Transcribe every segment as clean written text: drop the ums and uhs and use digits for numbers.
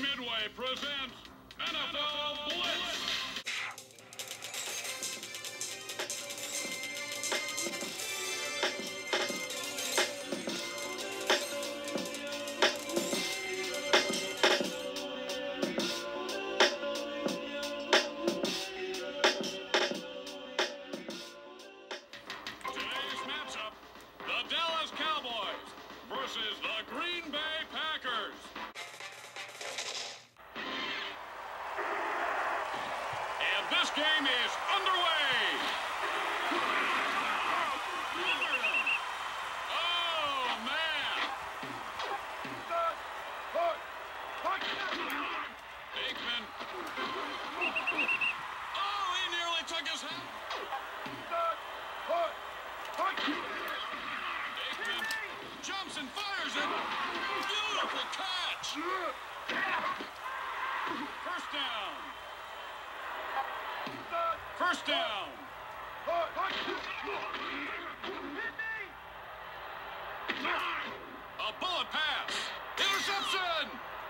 Midway presents NFL Blitz. Today's matchup, the Dallas Cowboys versus the Green Bay Packers. And this game is underway. Oh, man. Aikman. Oh, he nearly took his head. Aikman jumps and fires it. Beautiful catch. First down. First down. A bullet pass. Interception.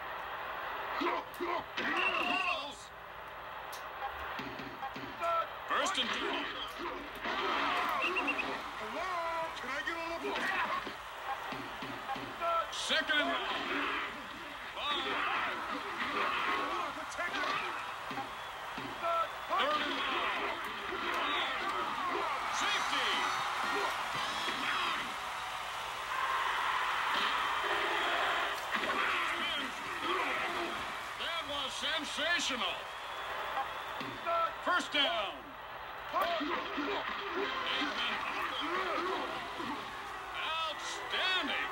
Balls. First and 10. Can I get a little? Second and 9. Third and 9. Safety. That was sensational. First down. Aikman. Outstanding.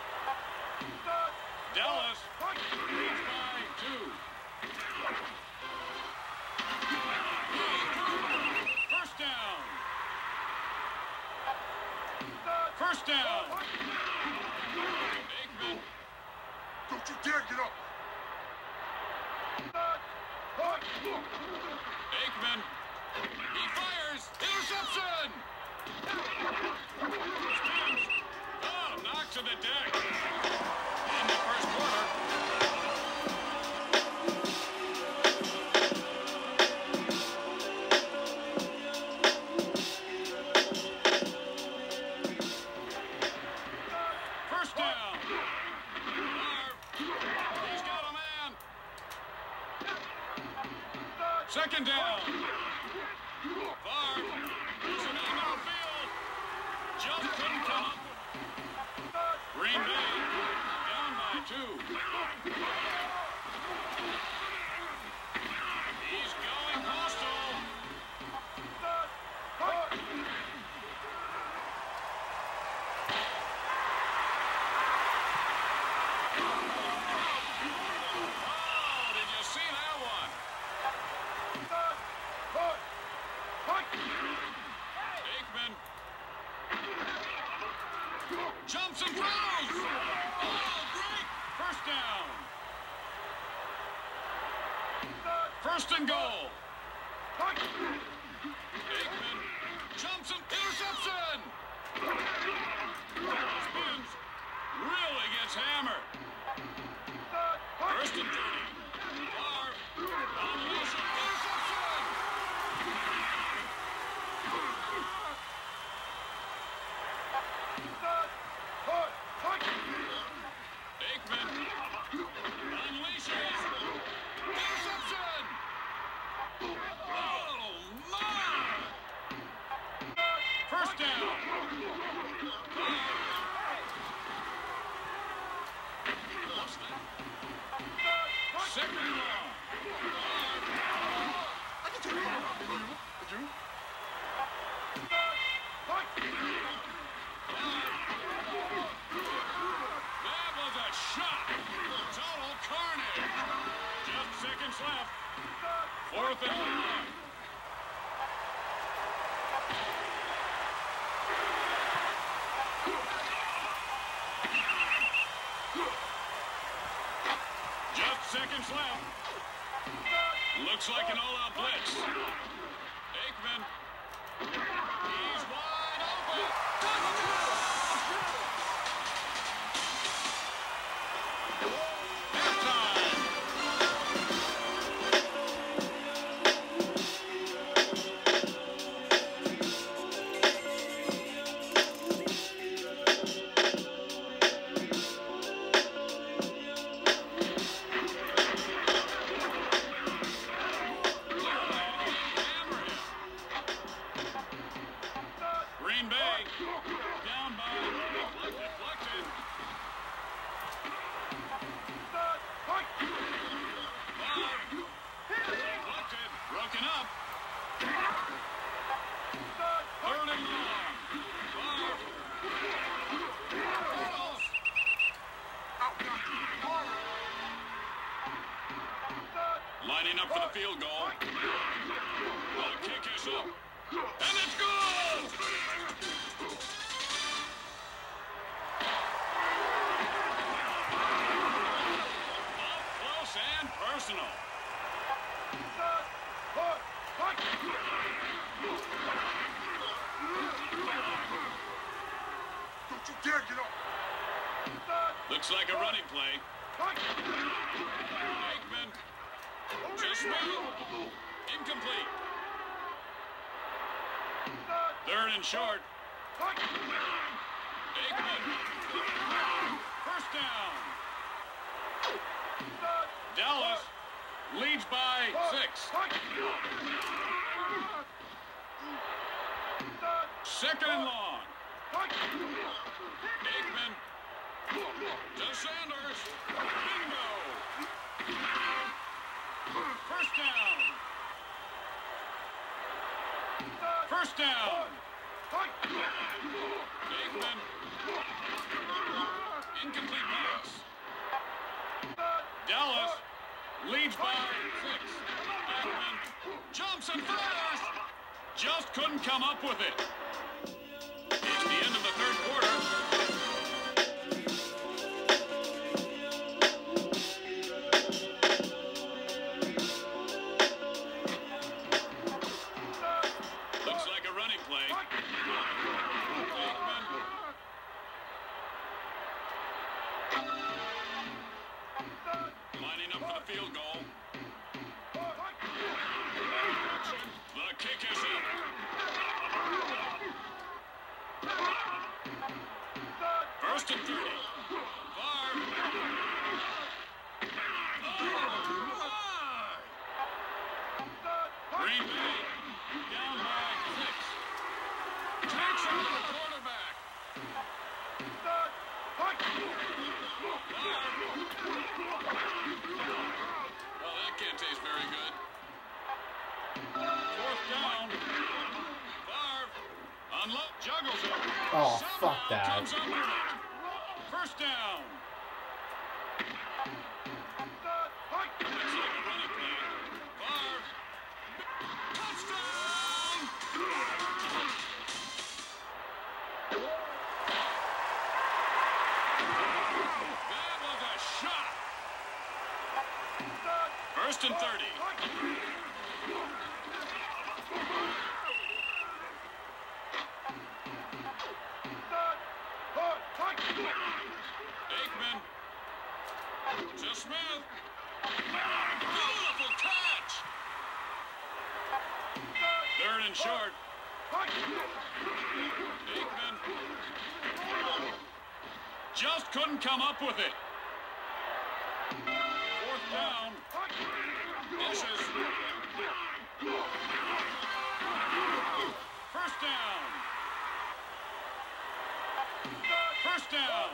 Dallas leads by 2. First down. First down. Aikman. Don't you dare get up! Aikman. He fires. Interception. Spins. Oh, knocked to the deck. In the first quarter. First down. He's got a man. Second down. Favre is an outfield. Just couldn't come up. Green Bay down by 2. He's going postal. Oh, did you see that one? Aikman jumps and throws. Oh, great. First down. First and goal. Aikman jumps and interception. Spins. Really gets hammered. First and 30. Favre unleashes interception. Aikman unleashes interception. Oh, my! First down. Second and 1. I can take it. Did you? That was a shot. Total carnage. Just seconds left. Fourth and 1. Just seconds left. Looks like an all-out blitz. Aikman. He's wide open. Touchdown! Halftime. Lining up for the field goal. The kick is up. And it's good! Up close and personal. Don't you dare get up! Looks like a running play. Aikman. Just made. Incomplete. Third and short. Aikman. First down. Dallas leads by 6. Second and long. Aikman to Sanders. Bingo. First down. First down. Aikman. Incomplete pass. Dallas leads by 6. Aikman jumps and fires. Just couldn't come up with it. It's the end of the third quarter. Looks like a running play. Aikman. Lining up for the field goal. The kick is up. First and 30. Favre. Green Bay down by 6. Takes him to the quarterback. Well, that can't taste very good. Fourth down. Favre. Unload. Juggles it. Oh, Somehow fuck that. comes up with it. First down. Looks like a running play. Favre. Touchdown! That was a shot. First and 30. Aikman to Smith. Beautiful catch. Third and short. Aikman just couldn't come up with it. Fourth down. Misses. First down. First down.